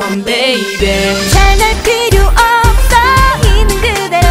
on baby. 잘날 필요 없어 있는 그대로.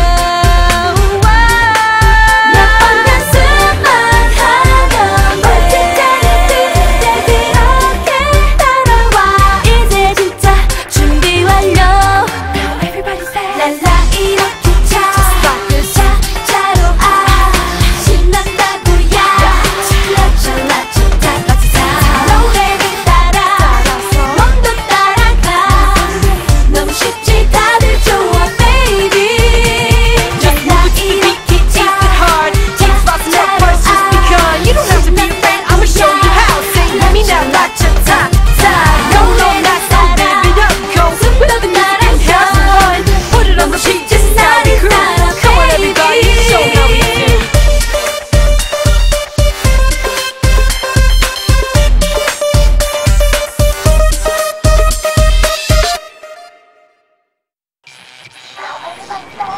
몇 번 연습만 하면 멋진 자리 뜰 때 그렇게 따라와. 이제 진짜 준비 완료. Now everybody say 랄라 이렇게 차 차로 아 신난다고야. 라차라차 따라차 노래를 따라 몸도 따라가. 너무 쉽지 다들 좋아 baby. Just move to the beat, keep it hard. Keep flossing up first just because. You don't have to be afraid, I'ma show you how. Say let me now, not your time. No, no, not so baby, up go. Without the music and have some fun. Put it on the beat, just now be cool. Come on everybody, show how we do. Now everybody